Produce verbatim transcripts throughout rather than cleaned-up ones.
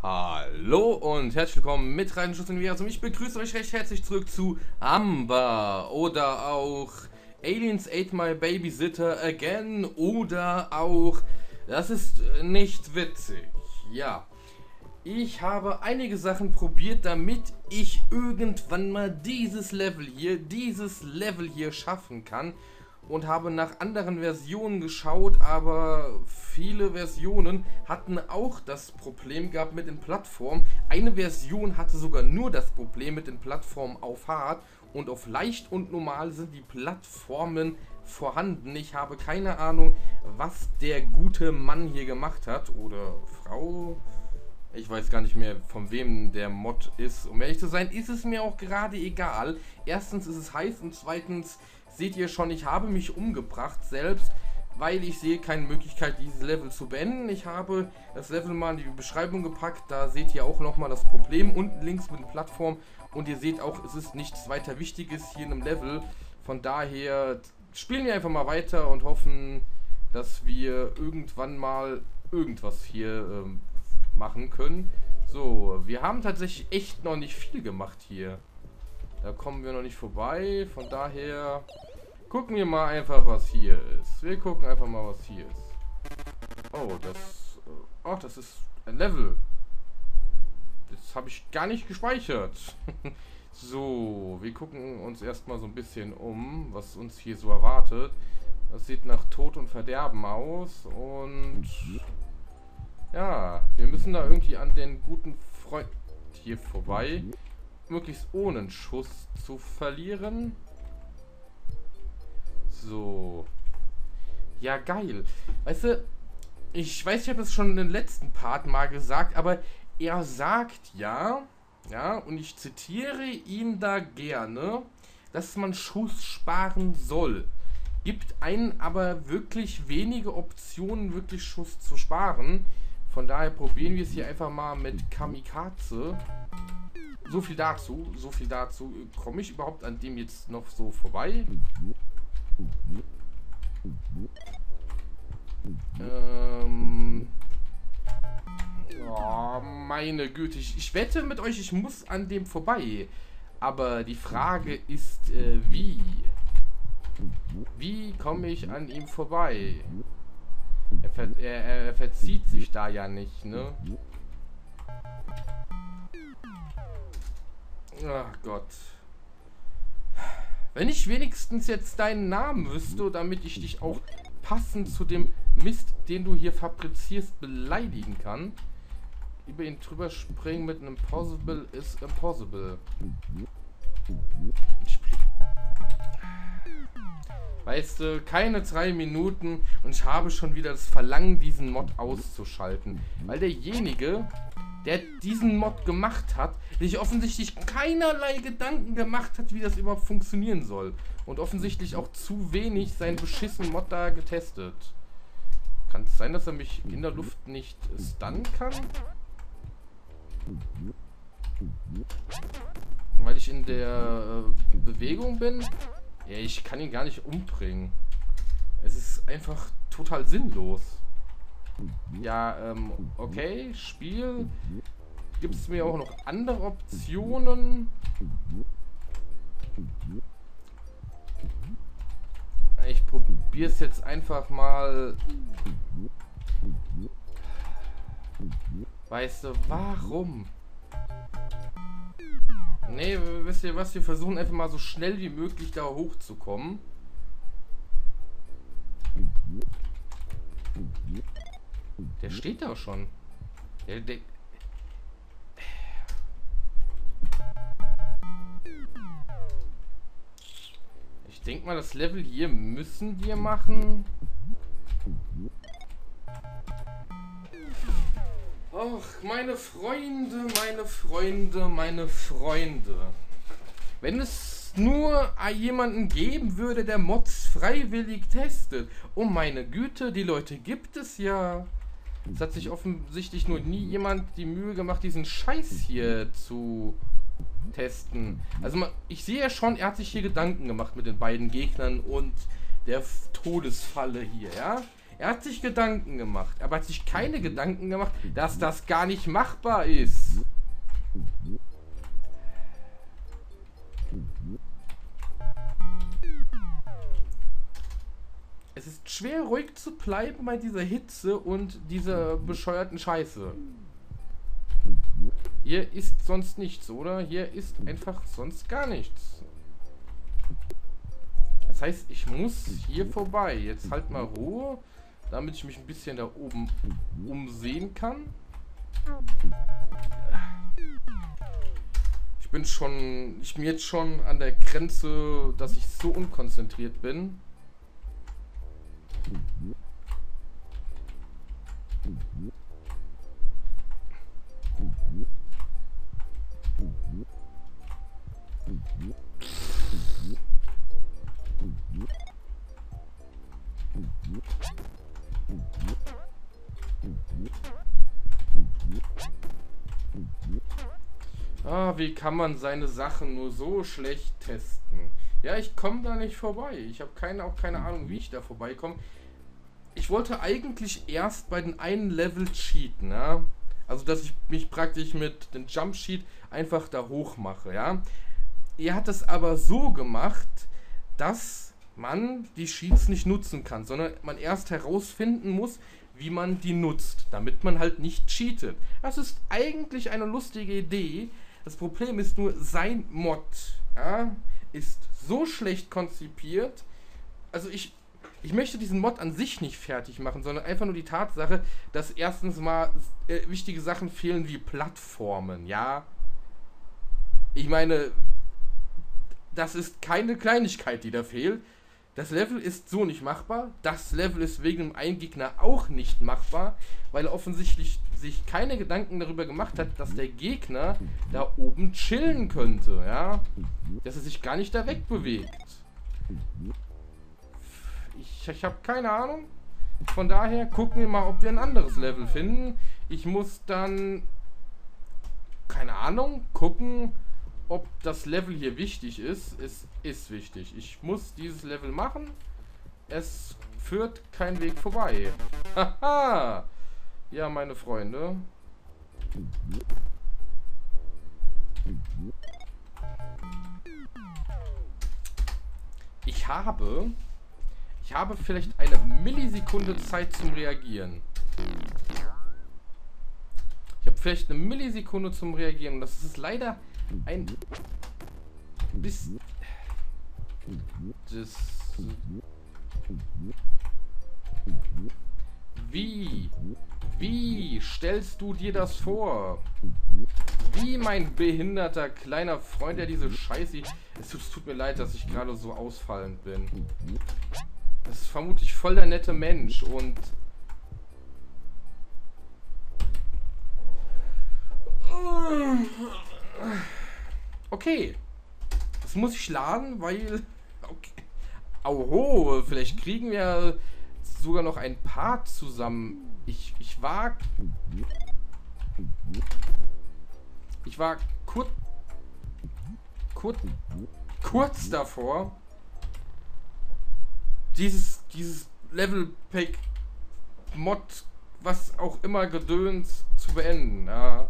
Hallo und herzlich willkommen mit Reisenschuss Universum. Ich begrüße euch recht herzlich zurück zu Amber oder auch Aliens Ate My Babysitter Again oder auch Das ist nicht witzig. Ja, ich habe einige Sachen probiert, damit ich irgendwann mal dieses Level hier, dieses Level hier schaffen kann. Und habe nach anderen Versionen geschaut, aber viele Versionen hatten auch das Problem gehabt mit den Plattformen. Eine Version hatte sogar nur das Problem mit den Plattformen auf Hard und auf Leicht und Normal sind die Plattformen vorhanden. Ich habe keine Ahnung, was der gute Mann hier gemacht hat oder Frau. Ich weiß gar nicht mehr, von wem der Mod ist. Um ehrlich zu sein, ist es mir auch gerade egal. Erstens ist es heiß und zweitens seht ihr schon, ich habe mich umgebracht selbst, weil ich sehe keine Möglichkeit, dieses Level zu beenden. Ich habe das Level mal in die Beschreibung gepackt, da seht ihr auch nochmal das Problem unten links mit den Plattformen und ihr seht auch, es ist nichts weiter Wichtiges hier in einem Level. Von daher spielen wir einfach mal weiter und hoffen, dass wir irgendwann mal irgendwas hier ähm, machen können. So, wir haben tatsächlich echt noch nicht viel gemacht hier. Da kommen wir noch nicht vorbei, von daher gucken wir mal einfach, was hier ist. Wir gucken einfach mal, was hier ist. Oh, das... Oh, das ist ein Level. Das habe ich gar nicht gespeichert. So, wir gucken uns erstmal so ein bisschen um, was uns hier so erwartet. Das sieht nach Tod und Verderben aus und... Ja, wir müssen da irgendwie an den guten Freund hier vorbei. Möglichst ohne einen Schuss zu verlieren. So. Ja, geil. Weißt du, ich weiß, ich habe es schon in den letzten Part mal gesagt, aber er sagt ja, ja, und ich zitiere ihn da gerne, dass man Schuss sparen soll. Gibt einen aber wirklich wenige Optionen, wirklich Schuss zu sparen. Von daher probieren wir es hier einfach mal mit Kamikaze. So viel dazu, so viel dazu. Komme ich überhaupt an dem jetzt noch so vorbei? Ähm. Oh, meine Güte. Ich, ich wette mit euch, ich muss an dem vorbei. Aber die Frage ist, äh, wie? Wie komme ich an ihm vorbei? Er, ver er, er verzieht sich da ja nicht, ne? Ach Gott. Wenn ich wenigstens jetzt deinen Namen wüsste, damit ich dich auch passend zu dem Mist, den du hier fabrizierst, beleidigen kann. Über ihn drüber springen mit einem Impossible ist impossible. Weißt du, keine drei Minuten und ich habe schon wieder das Verlangen, diesen Mod auszuschalten. Weil derjenige, der diesen Mod gemacht hat, sich offensichtlich keinerlei Gedanken gemacht hat, wie das überhaupt funktionieren soll. Und offensichtlich auch zu wenig seinen beschissenen Mod da getestet. Kann es sein, dass er mich in der Luft nicht stunnen kann? Weil ich in der äh, Bewegung bin? Ja, ich kann ihn gar nicht umbringen. Es ist einfach total sinnlos. Ja, ähm, okay, Spiel. Gibt es mir auch noch andere Optionen? Ich probiere es jetzt einfach mal. Weißt du, warum? Nee, wisst ihr was? Wir versuchen einfach mal so schnell wie möglich da hochzukommen. Der steht da schon. Der, der ich denke mal, das Level hier müssen wir machen. Ach, meine Freunde, meine Freunde, meine Freunde. Wenn es nur jemanden geben würde, der Mods freiwillig testet. Oh meine Güte, die Leute gibt es ja. Es hat sich offensichtlich nur nie jemand die Mühe gemacht, diesen Scheiß hier zu testen. Also ich sehe ja schon, er hat sich hier Gedanken gemacht mit den beiden Gegnern und der Todesfalle hier, ja. Er hat sich Gedanken gemacht, aber hat sich keine Gedanken gemacht, dass das gar nicht machbar ist. Es ist schwer, ruhig zu bleiben bei dieser Hitze und dieser bescheuerten Scheiße. Hier ist sonst nichts, oder? Hier ist einfach sonst gar nichts. Das heißt, ich muss hier vorbei. Jetzt halt mal Ruhe, damit ich mich ein bisschen da oben umsehen kann. Ich bin schon, ich bin jetzt schon an der Grenze, dass ich so unkonzentriert bin. Ah, wie kann man seine Sachen nur so schlecht testen? Ja, ich komme da nicht vorbei. Ich habe keine, auch keine Ahnung, wie ich da vorbeikomme. Ich wollte eigentlich erst bei den einen Level cheaten, ja. Also, dass ich mich praktisch mit dem Jump Sheet einfach da hoch mache, ja. Er hat es aber so gemacht, dass man die Sheets nicht nutzen kann, sondern man erst herausfinden muss, wie man die nutzt, damit man halt nicht cheatet. Das ist eigentlich eine lustige Idee. Das Problem ist nur, sein Mod, ja, ist so schlecht konzipiert. Also ich, ich möchte diesen Mod an sich nicht fertig machen, sondern einfach nur die Tatsache, dass erstens mal äh, wichtige Sachen fehlen wie Plattformen, ja. Ich meine, das ist keine Kleinigkeit, die da fehlt. Das Level ist so nicht machbar. Das Level ist wegen dem einen Gegner auch nicht machbar, weil er offensichtlich sich keine Gedanken darüber gemacht hat, dass der Gegner da oben chillen könnte, ja. Dass er sich gar nicht da wegbewegt. Ich, ich habe keine Ahnung. Von daher gucken wir mal, ob wir ein anderes Level finden. Ich muss dann, keine Ahnung, gucken, ob das Level hier wichtig ist. Es ist wichtig. Ich muss dieses Level machen. Es führt kein Weg vorbei. Haha! Ja, meine Freunde. Ich habe... Ich habe vielleicht eine Millisekunde Zeit zum Reagieren. Ich habe vielleicht eine Millisekunde zum Reagieren. Und das ist leider ein bisschen... Das... Wie? Wie stellst du dir das vor? Wie, mein behinderter kleiner Freund, der diese Scheiße... Es tut, es tut mir leid, dass ich gerade so ausfallend bin. Das ist vermutlich voll der nette Mensch und... Okay. Das muss ich laden, weil... Okay. Oho, vielleicht kriegen wir sogar noch ein Part zusammen. Ich, ich war... Ich war kurz... Kurz... Kurz davor... Dieses, dieses Level-Pack Mod, was auch immer Gedöns zu beenden. Ja.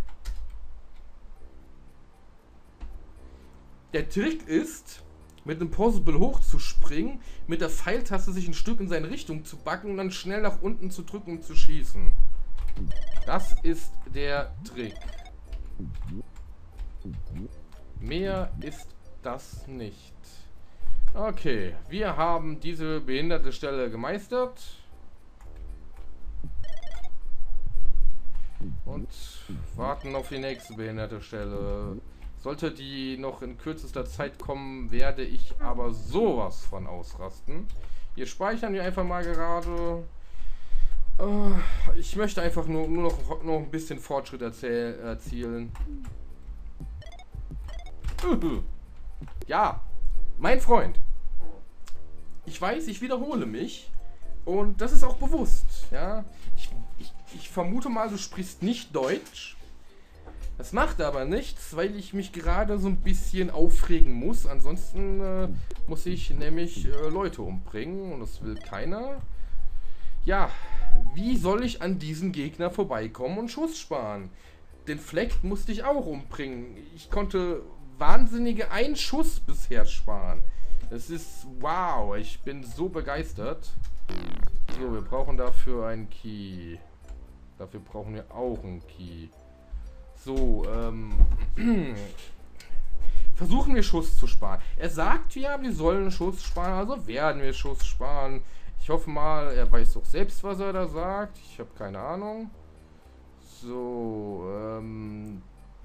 Der Trick ist, mit dem Possible hochzuspringen, mit der Pfeiltaste sich ein Stück in seine Richtung zu backen und dann schnell nach unten zu drücken und zu schießen. Das ist der Trick. Mehr ist das nicht. Okay, wir haben diese behinderte Stelle gemeistert. Und warten auf die nächste behinderte Stelle. Sollte die noch in kürzester Zeit kommen, werde ich aber sowas von ausrasten. Hier speichern wir einfach mal gerade. Ich möchte einfach nur, nur noch, noch ein bisschen Fortschritt erzielen. Ja, mein Freund. Ich weiß, ich wiederhole mich. Und das ist auch bewusst. Ja? Ich, ich, ich vermute mal, du sprichst nicht Deutsch. Das macht aber nichts, weil ich mich gerade so ein bisschen aufregen muss. Ansonsten äh, muss ich nämlich äh, Leute umbringen. Und das will keiner. Ja, wie soll ich an diesen Gegner vorbeikommen und Schuss sparen? Den Fleck musste ich auch umbringen. Ich konnte wahnsinnige einen Schuss bisher sparen. Das ist wow, ich bin so begeistert. So, wir brauchen dafür einen Key. Dafür brauchen wir auch einen Key. So, ähm... versuchen wir Schuss zu sparen. Er sagt ja, wir sollen Schuss sparen, also werden wir Schuss sparen. Ich hoffe mal, er weiß doch selbst, was er da sagt. Ich habe keine Ahnung. So, ähm...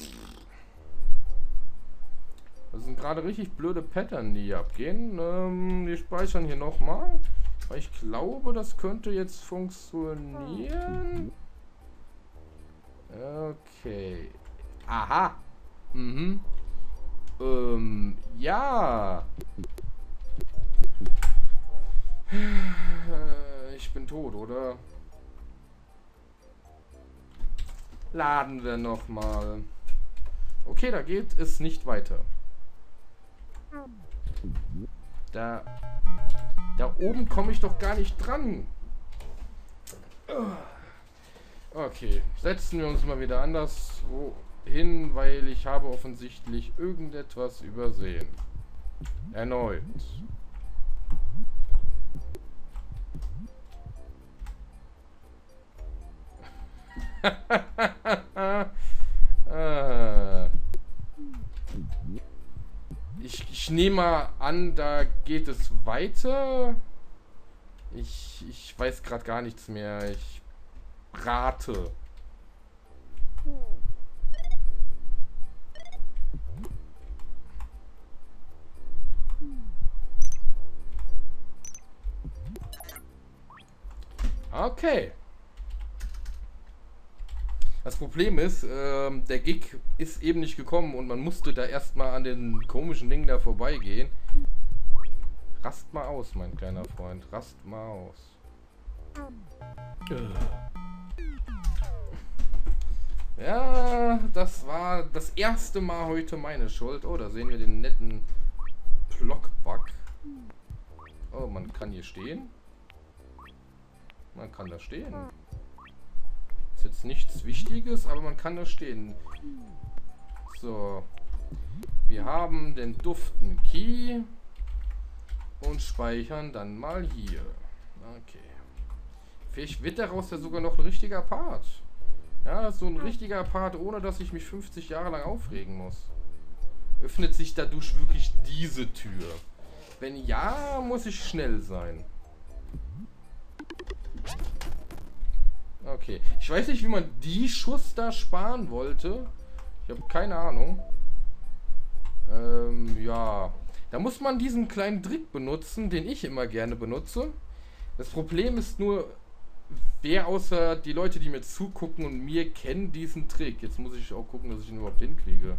das sind gerade richtig blöde Pattern, die hier abgehen. Ähm, wir speichern hier nochmal. Weil ich glaube, das könnte jetzt funktionieren. Okay. Aha. Mhm. Ähm, ja. Ich bin tot, oder? Laden wir nochmal. Okay, da geht es nicht weiter. Da, da oben komme ich doch gar nicht dran. Okay, setzen wir uns mal wieder anders hin, weil ich habe offensichtlich irgendetwas übersehen. Erneut. ich, ich nehme mal an, da geht es weiter. Ich, ich weiß gerade gar nichts mehr. Ich rate. Okay. Das Problem ist, ähm, der Gig ist eben nicht gekommen und man musste da erstmal an den komischen Dingen da vorbeigehen. Rast mal aus, mein kleiner Freund. Rast mal aus. Ja, das war das erste Mal heute meine Schuld. Oh, da sehen wir den netten Blockbug. Oh, man kann hier stehen. Man kann da stehen. Ist jetzt nichts Wichtiges, aber man kann da stehen. So. Wir haben den duften Key. Und speichern dann mal hier. Okay. Vielleicht wird daraus ja sogar noch ein richtiger Part. Ja, so ein richtiger Part, ohne dass ich mich fünfzig Jahre lang aufregen muss. Öffnet sich dadurch wirklich diese Tür? Wenn ja, muss ich schnell sein. Okay. Ich weiß nicht, wie man die Schuss da sparen wollte. Ich habe keine Ahnung. Ähm, ja. Da muss man diesen kleinen Trick benutzen, den ich immer gerne benutze. Das Problem ist nur, wer außer die Leute, die mir zugucken und mir kennen diesen Trick. Jetzt muss ich auch gucken, dass ich ihn überhaupt hinkriege.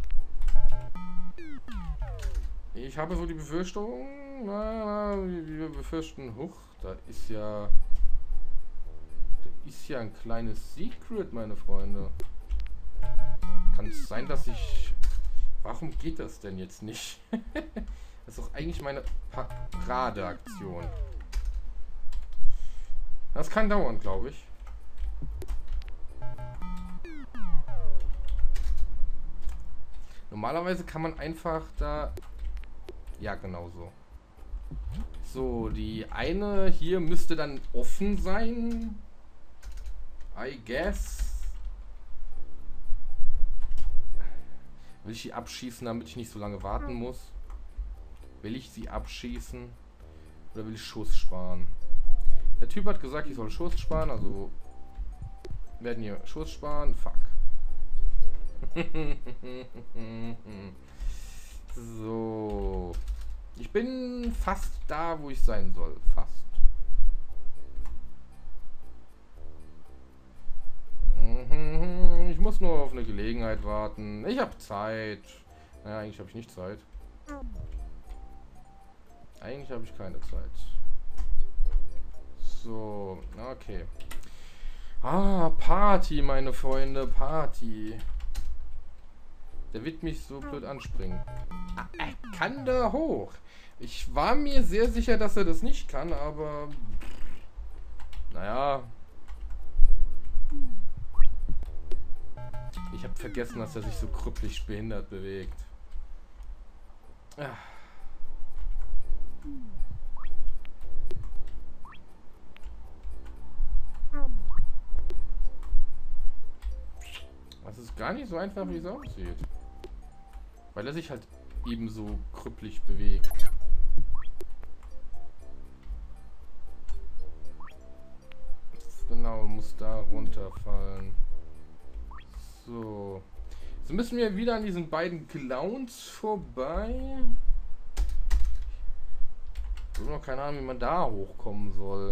Ich habe so die Befürchtung, na, wir befürchten, huch, da ist ja, da ist ja ein kleines Secret, meine Freunde. Kann es sein, dass ich, warum geht das denn jetzt nicht? Das ist doch eigentlich meine Paradeaktion. Das kann dauern, glaube ich. Normalerweise kann man einfach da... Ja, genau so. So, die eine hier müsste dann offen sein. I guess. Will ich sie abschießen, damit ich nicht so lange warten muss? Will ich sie abschießen? Oder will ich Schuss sparen? Der Typ hat gesagt, ich soll Schuss sparen, also werden hier Schuss sparen. Fuck. So. Ich bin fast da, wo ich sein soll. Fast. Ich muss nur auf eine Gelegenheit warten. Ich habe Zeit. Naja, eigentlich habe ich nicht Zeit. Eigentlich habe ich keine Zeit. So, okay. Ah, Party, meine Freunde, Party. Der wird mich so blöd anspringen. Ah, er kann da hoch. Ich war mir sehr sicher, dass er das nicht kann, aber... Naja. Ich habe vergessen, dass er sich so krüppelig behindert bewegt. Ja. Das ist gar nicht so einfach, wie es aussieht. Weil er sich halt ebenso krüppelig bewegt. Genau, muss da runterfallen. So. Jetzt müssen wir wieder an diesen beiden Clowns vorbei. Ich habe noch keine Ahnung, wie man da hochkommen soll.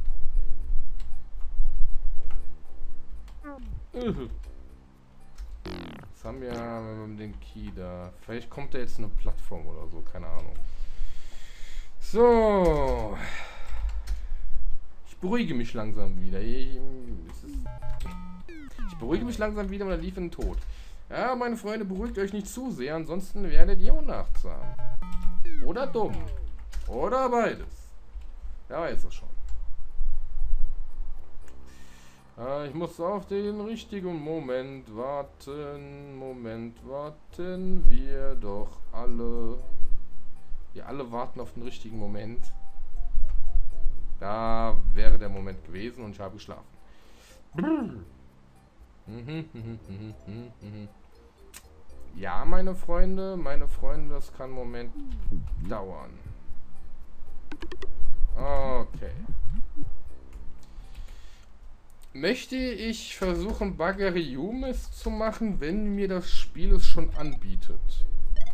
Jetzt haben wir den Key da. Vielleicht kommt da jetzt eine Plattform oder so, keine Ahnung. So. Ich beruhige mich langsam wieder. Ich, ich beruhige mich langsam wieder und er lief in den Tod. Ja, meine Freunde, beruhigt euch nicht zu sehr, ansonsten werdet ihr unachtsam. Oder dumm. Oder beides. Ja, weiß es schon. Äh, ich muss auf den richtigen Moment warten. Moment, warten wir doch alle. Wir alle warten auf den richtigen Moment. Da wäre der Moment gewesen und ich habe geschlafen. Ja, meine Freunde, meine Freunde, das kann einen Moment dauern. Okay. Möchte ich versuchen, Bagariumis zu machen, wenn mir das Spiel es schon anbietet?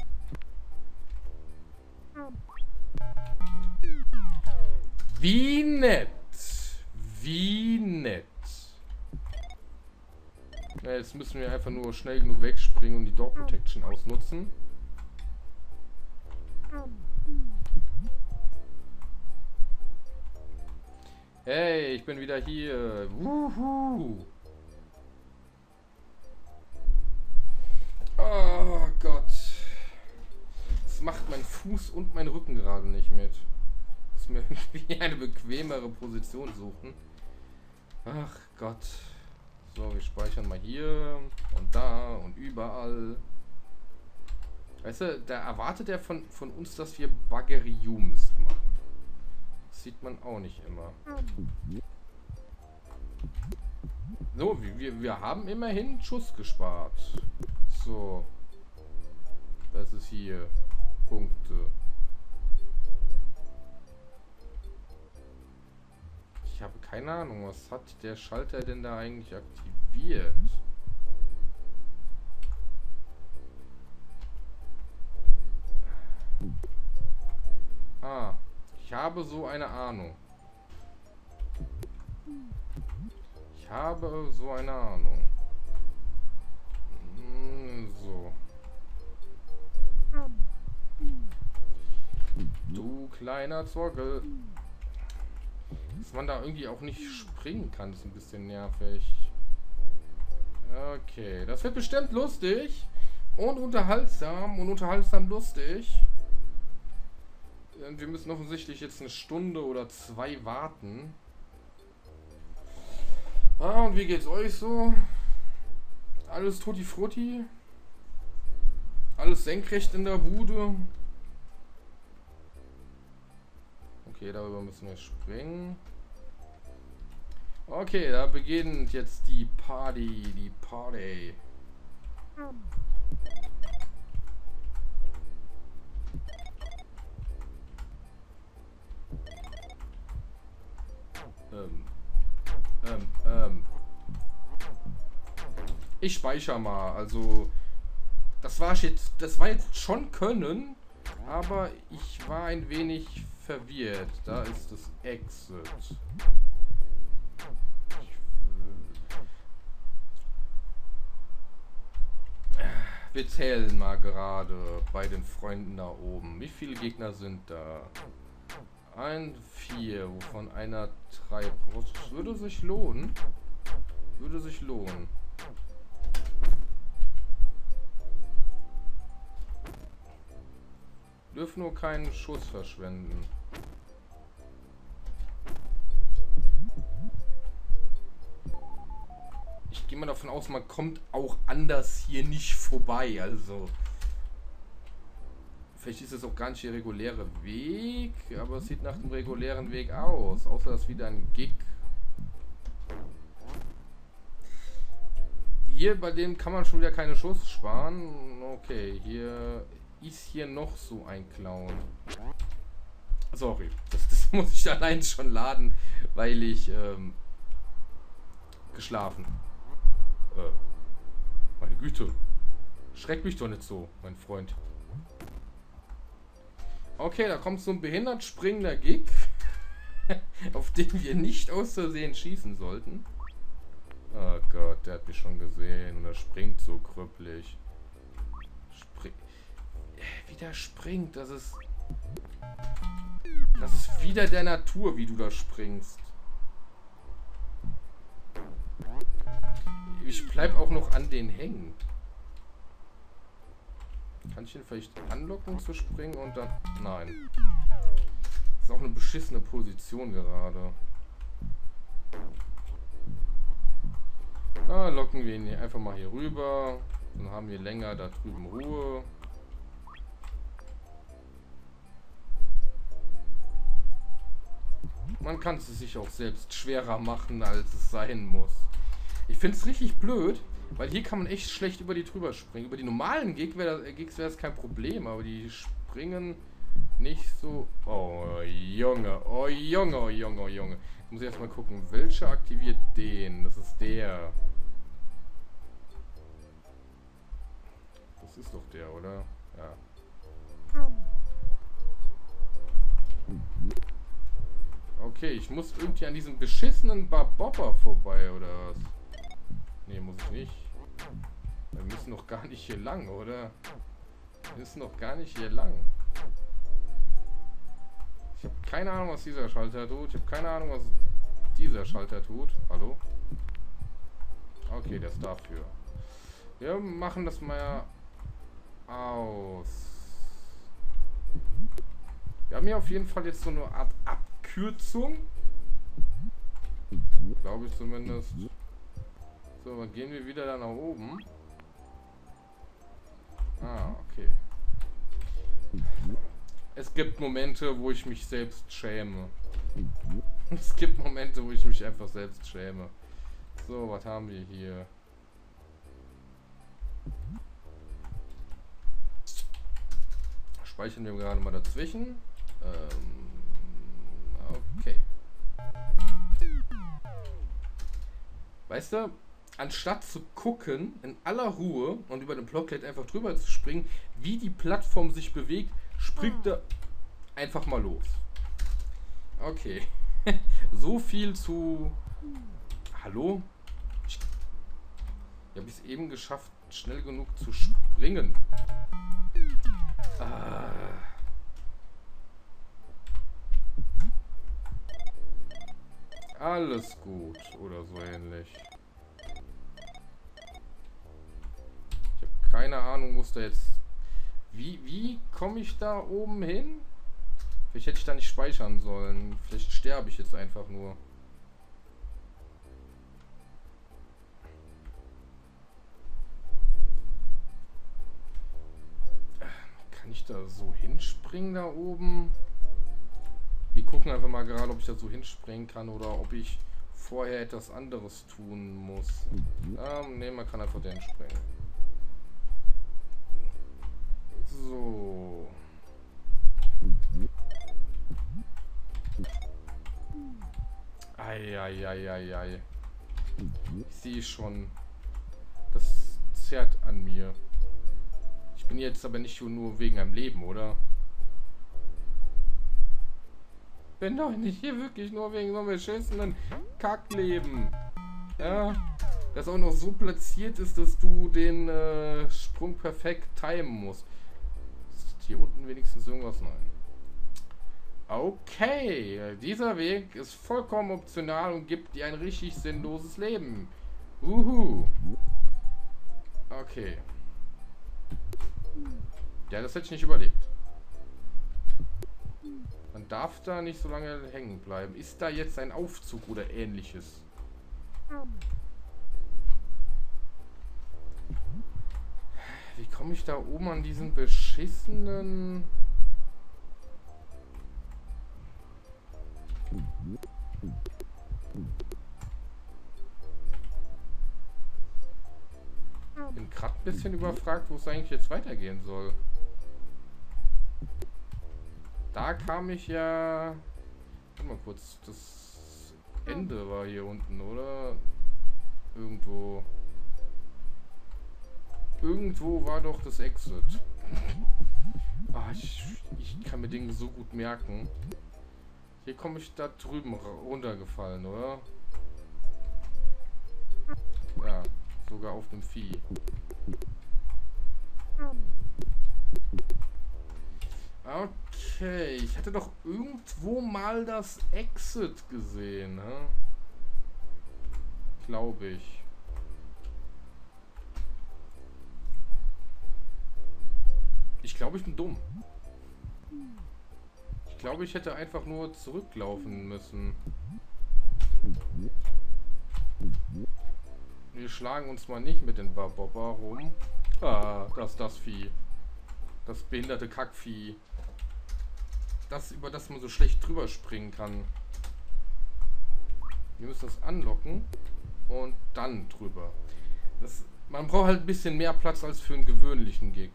Wie nett. Wie nett. Ja, jetzt müssen wir einfach nur schnell genug wegspringen und die Door Protection ausnutzen. Hey, ich bin wieder hier. Wuhu. Oh Gott. Das macht mein Fuß und mein Rücken gerade nicht mit. Ich muss mir irgendwie eine bequemere Position suchen. Ach Gott. So, wir speichern mal hier und da und überall. Weißt du, da erwartet er von, von uns, dass wir Bagariumis machen. Das sieht man auch nicht immer. So, wir, wir haben immerhin Schuss gespart. So. Das ist hier. Punkte. Ich habe keine Ahnung, was hat der Schalter denn da eigentlich aktiviert? Ah, ich habe so eine Ahnung. Ich habe so eine Ahnung. Hm, so. Du kleiner Zockel. Dass man da irgendwie auch nicht springen kann, ist ein bisschen nervig. Okay, das wird bestimmt lustig. Und unterhaltsam. Und unterhaltsam lustig. Und wir müssen offensichtlich jetzt eine Stunde oder zwei warten. Ah, und wie geht's euch so? Alles tutti frutti? Alles senkrecht in der Bude? Okay, darüber müssen wir springen. Okay, da beginnt jetzt die Party, die Party. Ähm, ähm, ähm. Ich speichere mal, also das war jetzt, das war jetzt schon können, aber ich war ein wenig verwirrt. Da ist das Exit. Wir zählen mal gerade bei den Freunden da oben. Wie viele Gegner sind da? Ein, vier, wovon einer drei. Das würde sich lohnen. Würde sich lohnen. Dürfen nur keinen Schuss verschwenden. immer davon aus, man kommt auch anders hier nicht vorbei. Also vielleicht ist es auch gar nicht der reguläre Weg, aber es sieht nach dem regulären Weg aus. Außer dass wieder ein Gig. Hier bei dem kann man schon wieder keine Schuss sparen. Okay, hier ist hier noch so ein Clown. Sorry, das, das muss ich allein schon laden, weil ich ähm, geschlafen. Äh, meine Güte. Schreck mich doch nicht so, mein Freund. Okay, da kommt so ein behindert springender Gig, auf den wir nicht aus Versehen schießen sollten. Oh Gott, der hat mich schon gesehen und er springt so krüppelig. Spring Wie der springt, das ist... Das ist wieder der Natur, wie du da springst. Ich bleib auch noch an den hängen. Kann ich ihn vielleicht anlocken zu springen und dann... Nein. Das ist auch eine beschissene Position gerade. Ah, locken wir ihn hier einfach mal hier rüber. Dann haben wir länger da drüben Ruhe. Man kann es sich auch selbst schwerer machen, als es sein muss. Ich finde es richtig blöd, weil hier kann man echt schlecht über die drüber springen. Über die normalen Gigs wäre das kein Problem, aber die springen nicht so... Oh, Junge, oh, Junge, oh, Junge, oh, Junge. Jetzt muss ich erstmal gucken, welcher aktiviert den? Das ist der. Das ist doch der, oder? Ja. Okay, ich muss irgendwie an diesem beschissenen Barbopper vorbei, oder was? Nee, muss ich nicht. Wir müssen noch gar nicht hier lang, oder? Wir müssen noch gar nicht hier lang. Ich habe keine Ahnung, was dieser Schalter tut. Ich habe keine Ahnung, was dieser Schalter tut. Hallo? Okay, der ist dafür. Wir machen das mal aus. Wir haben hier auf jeden Fall jetzt so eine Art Abkürzung. Glaube ich zumindest. So, dann gehen wir wieder da nach oben. Ah, okay. Es gibt Momente, wo ich mich selbst schäme. Es gibt Momente, wo ich mich einfach selbst schäme. So, was haben wir hier? Speichern wir gerade mal dazwischen. Ähm, okay. Weißt du, anstatt zu gucken, in aller Ruhe und über den Blocklet einfach drüber zu springen, wie die Plattform sich bewegt, springt er einfach mal los. Okay. So viel zu... Hallo? Ich habe es eben geschafft, schnell genug zu springen. Ah. Alles gut. Oder so ähnlich. Ich habe keine Ahnung, muss da jetzt... Wie, wie komme ich da oben hin? Vielleicht hätte ich da nicht speichern sollen. Vielleicht sterbe ich jetzt einfach nur. Kann ich da so hinspringen da oben? Wir gucken einfach mal gerade, ob ich da so hinspringen kann oder ob ich vorher etwas anderes tun muss. Ähm, ne, man kann einfach den springen. So. Eieieiei. Ich sehe schon. Das zerrt an mir. Ich bin jetzt aber nicht nur wegen einem Leben, oder? Bin doch nicht hier wirklich nur wegen so einem beschissenen Kackleben. Ja. Das auch noch so platziert ist, dass du den äh, Sprung perfekt timen musst. Ist hier unten wenigstens irgendwas? Nein. Okay, dieser Weg ist vollkommen optional und gibt dir ein richtig sinnloses Leben. Uhu. Okay. Ja, das hätte ich nicht überlebt. Man darf da nicht so lange hängen bleiben. Ist da jetzt ein Aufzug oder ähnliches? komme ich da oben an diesen beschissenen... Bin gerade ein bisschen überfragt, wo es eigentlich jetzt weitergehen soll. Da kam ich ja... Warte mal kurz, das Ende war hier unten, oder? Irgendwo... Irgendwo war doch das Exit. Ah, ich, ich kann mir Dinge so gut merken. Hier komme ich da drüben runtergefallen, oder? Ja, sogar auf dem Vieh. Okay, ich hatte doch irgendwo mal das Exit gesehen, ne? Glaube ich. Ich glaube, ich bin dumm. Ich glaube, ich hätte einfach nur zurücklaufen müssen. Wir schlagen uns mal nicht mit den Babobba rum. Ah, das ist das Vieh. Das behinderte Kackvieh. Das, über das man so schlecht drüber springen kann. Wir müssen das anlocken und dann drüber. Das, man braucht halt ein bisschen mehr Platz als für einen gewöhnlichen Gig.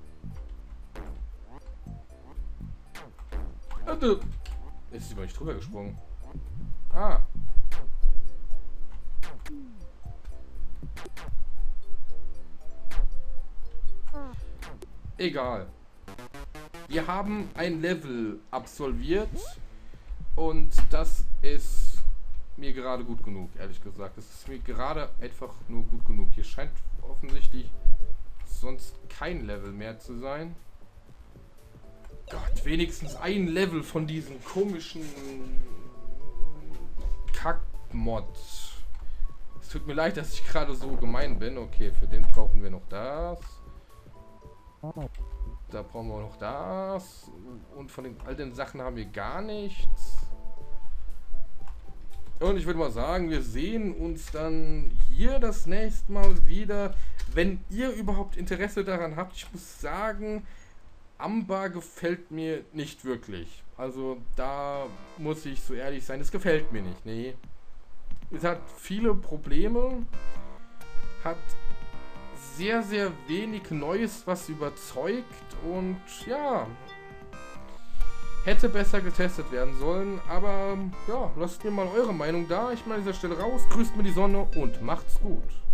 Jetzt ist über nicht drüber gesprungen. Ah. Egal. Wir haben ein Level absolviert und das ist mir gerade gut genug, ehrlich gesagt. Das ist mir gerade einfach nur gut genug. Hier scheint offensichtlich sonst kein Level mehr zu sein. Gott, wenigstens ein Level von diesen komischen Kack-Mod. Es tut mir leid, dass ich gerade so gemein bin. Okay, für den brauchen wir noch das. Da brauchen wir noch das. Und von den all den Sachen haben wir gar nichts. Und ich würde mal sagen, wir sehen uns dann hier das nächste Mal wieder. Wenn ihr überhaupt Interesse daran habt, ich muss sagen... Amber gefällt mir nicht wirklich. Also da muss ich so ehrlich sein, es gefällt mir nicht. Nee. Es hat viele Probleme, hat sehr, sehr wenig Neues, was überzeugt und ja, hätte besser getestet werden sollen. Aber ja, lasst mir mal eure Meinung da. Ich meine an dieser Stelle raus, grüßt mir die Sonne und macht's gut.